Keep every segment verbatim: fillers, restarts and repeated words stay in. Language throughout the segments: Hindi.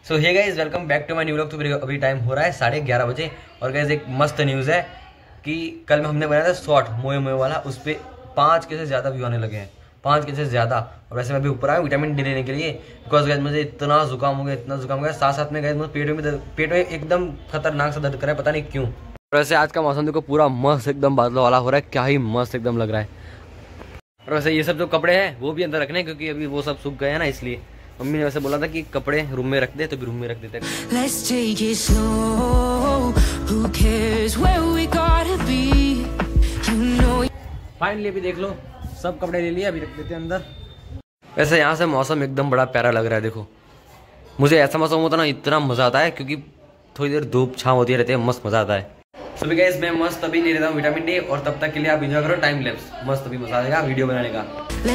So hey guys welcome back to my new vlog. तो अभी टाइम हो रहा है साढ़े ग्यारह बजे और गाइस एक मस्त न्यूज़ है कि कल में हमने बनाया था शॉर्ट मोए मोए वाला, उस पर पाँच के से ज़्यादा व्यू आने लगे हैं, पाँच के से ज़्यादा। और वैसे मैं अभी ऊपर आया विटामिन डी लेने के लिए, बिकॉज गाइस मुझे इतना जुकाम हो गया, इतना जुकाम हो गया, साथ साथ में गाइस मुझे पेट में पेट में एकदम खतरनाक सा दर्द कर रहा है, पता नहीं क्यों। वैसे आज का मौसम देखो पूरा मस्त एकदम बादल वाला हो रहा है, क्या ही मस्त एकदम लग रहा है। और वैसे ये सब जो कपड़े हैं वो भी अंदर रखने, क्योंकि अभी वो सब सूख गए हैं ना, इसलिए मम्मी ने वैसे बोला था कि कपड़े रूम में रख दे, तो भी रूम में रख देते। फाइनली अभी देख लो सब कपड़े ले लिए, अभी रख देते हैं अंदर। वैसे यहाँ से मौसम एकदम बड़ा प्यारा लग रहा है। देखो मुझे ऐसा मौसम होता ना इतना मजा आता है, क्योंकि थोड़ी देर धूप छाँव होती रहती है, मस्त मजा आता है। सभी गाइस मैं मस्त अभी ले लेता हूँ विटामिन डी, और तब तक के लिए आप एंजॉय करो टाइम लैप्स। मस्त अभी मजा आएगा वीडियो बनाने का।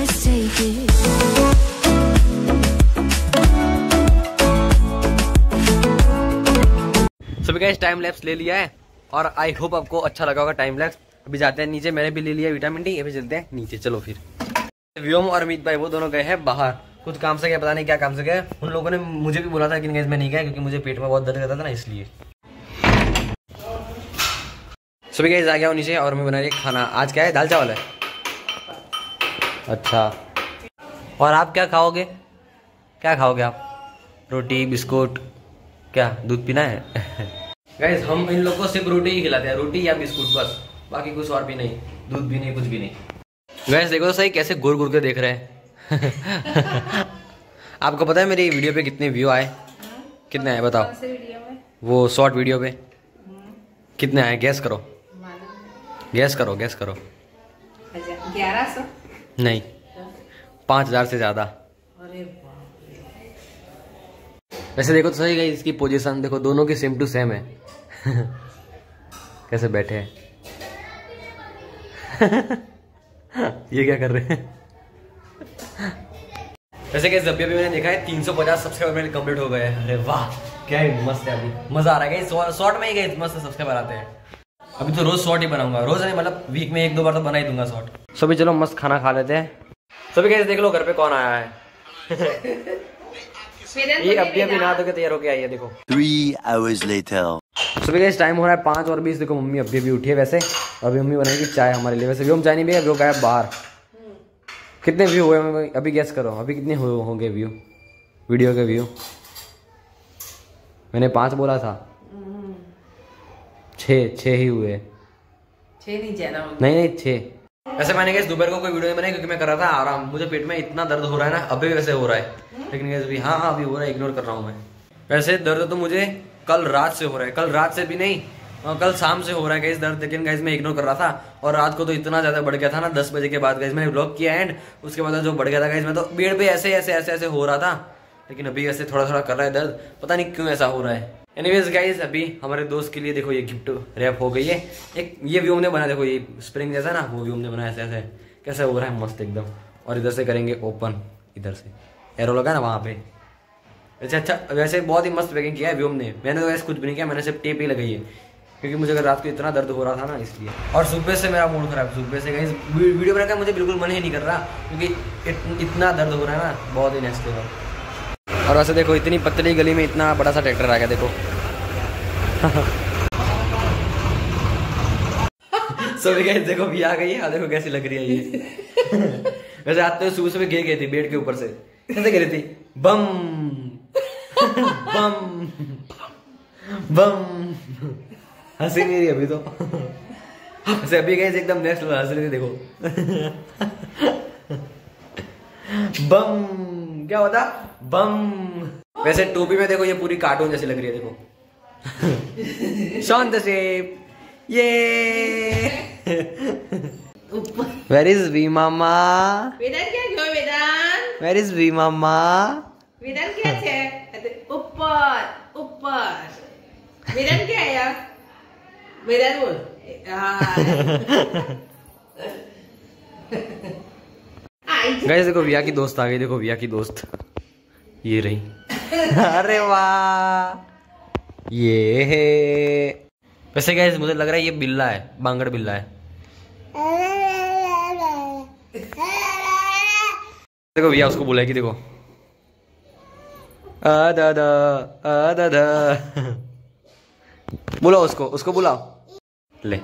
सभी गाइस टाइम लैप्स ले लिया है और आई होप आपको अच्छा लगा होगा टाइम लैप्स। अभी जाते हैं नीचे, मैंने भी ले लिया विटामिन डी, अभी चलते हैं नीचे। चलो फिर। व्योम और अमित भाई वो दोनों गए हैं बाहर, कुछ काम से गए, पता नहीं क्या काम से गए। उन लोगों ने मुझे भी बोला था कि मैं नहीं गया, क्योंकि मुझे पेट में बहुत दर्द करता था ना, इसलिए। सभी गाइस आ गया हूँ नीचे और मैं बना रही खाना। आज क्या है? दाल चावल है। अच्छा, और आप क्या खाओगे? क्या खाओगे आप? रोटी, बिस्कुट, क्या दूध पीना है? गाइस हम इन लोगों को सिर्फ रोटी ही खिलाते हैं, रोटी या बिस्कुट बस, बाकी कुछ और भी नहीं, दूध भी नहीं, कुछ भी नहीं। गाइस देखो तो सही कैसे घूर घूर के देख रहे हैं। आपको पता है मेरी वीडियो पे कितने व्यू आए? कितने आए बताओ? कौन से वीडियो में? वो शॉर्ट वीडियो पे कितने आए? गैस करो, गैस करो, गैस करो। ग्यारह सौ नहीं, पाँच हजार से ज्यादा। वैसे देखो तो सही गई इसकी पोजीशन, देखो दोनों की सेम टू सेम है। कैसे बैठे हैं। ये क्या कर रहे हैं? वैसे कि जब भी मैंने देखा है तीन सौ पचास सब्सक्राइबर मेरे कंप्लीट हो गए हैं। अरे वाह क्या ही मस्त है, अभी मजा आ रहा है। शॉर्ट में ही गए मस्त सब्सक्राइबर आते हैं। अभी तो रोज शॉर्ट ही बनाऊंगा, रोज नहीं मतलब वीक में एक दो बार तो बना ही दूंगा शॉर्ट। सभी चलो मस्त खाना खा लेते हैं। सभी कैसे देख लो घर पे कौन आया है। ये अभी अभी नहा धो के तैयार होके आई है, देखो। Three hours later. सभी गाइस टाइम हो रहा है पाँच और बीस। देखो मम्मी अभी अभी उठी है वैसे, और अभी मम्मी बनाएगी चाय हमारे लिए। वैसे व्योम चाय नहीं भी है, वो गया बाहर। कितने व्यू हुए अभी गैस करो, अभी कितने होंगे व्यू वीडियो के व्यू? मैंने पाँच बोला था, छः छः ही हुए। छः नहीं ज्यादा, नहीं नहीं छः। वैसे मैंने कैसे दोपहर को कोई वीडियो नहीं बनाई, क्योंकि मैं कर रहा था आराम। मुझे पेट में इतना दर्द हो रहा है ना, अभी भी वैसे हो रहा है, लेकिन कैसे भी हाँ हाँ अभी हो रहा है, इग्नोर कर रहा हूँ मैं। वैसे दर्द तो मुझे कल रात से हो रहा है, कल रात से भी नहीं, कल शाम से हो रहा है गाइस दर्द, लेकिन गाइस मैं इग्नोर कर रहा था। और रात को तो इतना ज्यादा बढ़ गया था ना, दस बजे के बाद गाइस मैंने ब्लॉग किया एंड उसके बाद जो बढ़ गया था गाइस, मैं तो बेड पे ऐसे ऐसे ऐसे ऐसे हो रहा था, लेकिन अभी ऐसे थोड़ा थोड़ा कर रहा है दर्द, पता नहीं क्यों ऐसा हो रहा है। एनीवेज गाइस अभी हमारे दोस्त के लिए देखो ये गिफ्ट रैप हो गई है। एक ये व्योम ने बनाया, देखो ये स्प्रिंग जैसा ना, वो व्योम ने बनाया ऐसे ऐसे, कैसे हो रहा है मस्त एकदम। और इधर से करेंगे ओपन, इधर से एरो लगा ना वहाँ पे। वैसे अच्छा, वैसे बहुत ही मस्त पैकिंग किया है व्योम ने, मैंने तो वैसे कुछ भी नहीं किया, मैंने सिर्फ टेप ही लगाई है, क्योंकि मुझे अगर रात को इतना दर्द हो रहा था ना, इसलिए। और सुबह से मेरा मूड खराब, सुबह से गाइस वीडियो बनाने का मुझे बिल्कुल मन ही नहीं कर रहा, क्योंकि इत, इतना दर्द हो रहा है ना, बहुत ही नेक्स्ट लेवल। और वैसे देखो इतनी पतली गली में इतना बड़ा सा ट्रैक्टर आ गया, देखो। सो गाइस देखो भी आ गई है, देखो कैसी लग रही है ये। वैसे आते हुए सुबह सुबह गिर गई थी बेड के ऊपर से, कैसे गिरी थी? बम बम बम। हंसी नहीं रही अभी तो। वैसे अभी गाइस एकदम नेक्स्ट लेवल हंस रही थी, देखो। बम क्या होता? बम। वैसे टोपी में देखो ये पूरी कार्टून जैसी लग रही है, देखो। शांत से ये। Where is V मामा? वेदांत क्या क्यों वेदांत? Where is V मामा? वेदांत क्या है? ऊपर ऊपर। वेदांत क्या है यार? वेदांत बोल। गाइस देखो विया की दोस्त आ गई, देखो विया की दोस्त ये रही। अरे वाह ये है। वैसे गाइस मुझे लग रहा है ये बिल्ला है, बांगड़ बिल्ला है। देखो भैया उसको बुलाएगी, देखो आ दादा आ दादा। बुलाओ उसको, उसको बुलाओ। ले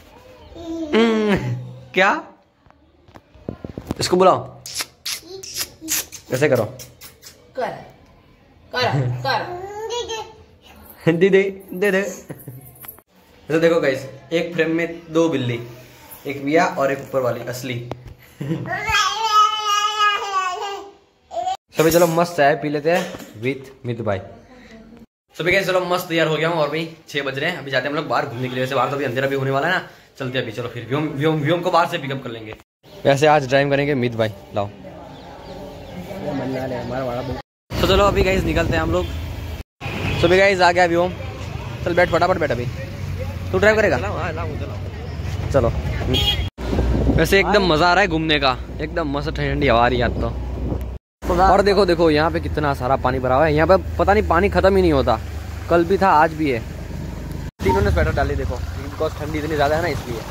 क्या, इसको बुलाओ, ऐसे करो। कर कर कर दे दे दे दे। तो देखो गाइस, एक फ्रेम में दो बिल्ली, एक बिया और एक ऊपर वाली असली। सभी चलो मस्त चाय पी लेते हैं विथ मित भाई। सभी गाइस चलो मस्त तैयार हो गया हूँ और भाई छह बज रहे हैं। अभी जाते हैं हम लोग बाहर घूमने के लिए। वैसे बाहर तो अभी अंधेरा भी होने वाला है ना, चलते हैं अभी। चलो फिर व्योम व्योम व्योम को बाहर से पिकअप कर लेंगे। वैसे आज ड्राइव करेंगे मित भाई। लाओ तो चलो अभी गाइस निकलते हैं हम लोग। सभी गाइस आ गया व्योम, चल बैठ फटाफट बैठ। अभी तू ड्राइव करेगा? चलो। वैसे एकदम मजा आ रहा है घूमने का, एकदम मस्त ठंडी हवा आ रही है तो। और देखो देखो यहाँ पे कितना सारा पानी भरा हुआ है। यहाँ पे पता नहीं पानी खत्म ही नहीं होता, कल भी था आज भी है। तीनों ने स्वेटर डाली देखो, बिकॉज ठंडी इतनी ज्यादा है ना इसलिए।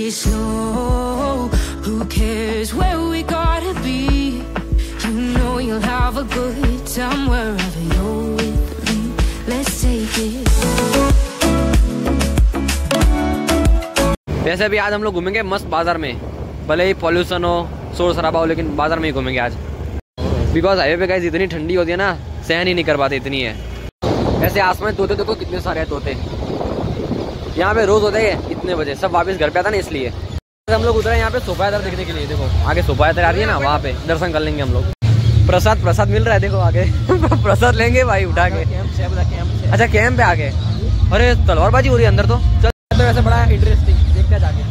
वैसे भी आज हम लोग घूमेंगे मस्त बाजार में, भले ही पॉल्यूशन हो, शोर शराबा हो, लेकिन बाजार में ही घूमेंगे आज। बिकॉज हाईवे पे गाइस इतनी ठंडी होती है ना, सहन ही नहीं कर पाते, इतनी है। ऐसे आसमान तोते देखो कितने सारे हैं तोते। यहाँ पे रोज होते हैं इतने बजे, सब वापस घर पे आता ना इसलिए। हम लोग उतरे यहाँ पे सोफायादर देखने के लिए। देखो आगे सोफायादर आ रही है ना, वहाँ पे दर्शन कर लेंगे हम लोग। प्रसाद प्रसाद मिल रहा है देखो आगे। प्रसाद लेंगे भाई उठा के। अच्छा कैंप पे आगे, अरे तलवारबाजी हो रही है अंदर तो। चल वैसे बड़ा इंटरेस्टिंग, देखते हैं जाके।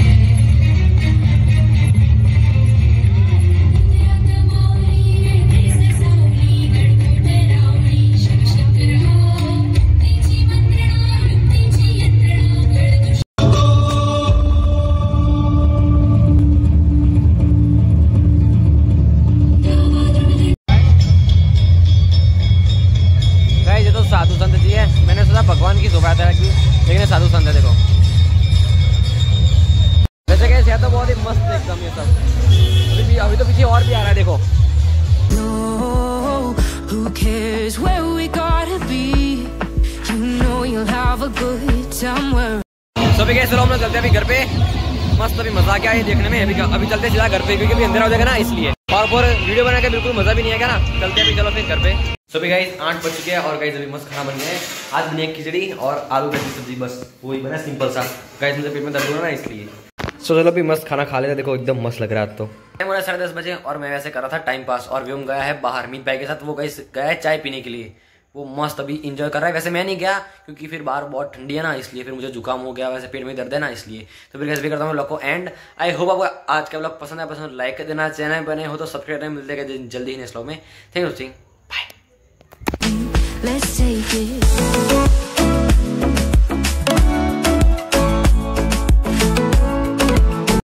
साधु संत जी है, मैंने सोचा भगवान की शोभा यात्रा की, लेकिन साधु संत है देखो। वैसे कैसे तो बहुत ही मस्त एकदम ये सब। अभी भी अभी तो पीछे और भी आ रहा है देखो। तो अभी कैसे हम लोग चलते हैं अभी घर पे। मस्त अभी मजा क्या है देखने में। अभी अभी चलते सीधा घर पे, क्योंकि अभी अंधेरा हो जाएगा ना इसलिए। और फिर वीडियो बना के बिल्कुल मजा भी नहीं आएगा ना। चलते अभी, चलो फिर घर पे। सो भी गाइस आठ बज चुके हैं और गाइस अभी मस्त खाना बन गया है। आज बनी एक खिचड़ी और आलू की सब्जी, बस वही बना सिंपल सा। गाइस मुझे पेट में दर्द हो रहा है ना इसलिए। सो चलो अभी मस्त खाना खा लेते। देखो एकदम मस्त लग रहा है तो। टाइम हो रहा है साढ़े दस बजे और मैं वैसे कर रहा था टाइम पास। और व्योम गया है बाहर मीत भाई के साथ, वो गाइस गया है चाय पीने के लिए। वो मस्त अभी इंजॉय कर रहा है। वैसे मैं नहीं गया क्योंकि फिर बाहर बहुत ठंडी है ना, इसलिए फिर मुझे जुकाम हो गया, वैसे पेट में दर्द है ना इसलिए। तो फिर कैसे भी करता हूँ ब्लॉग को एंड। आई होप आपको आज का ब्लॉग पसंद है। पसंद लाइक कर देना, चैनल बने हो तो सब्सक्राइब करना। मिलते हैं जल्दी ही नेक्स्ट ब्लॉग में। Thank you, bye.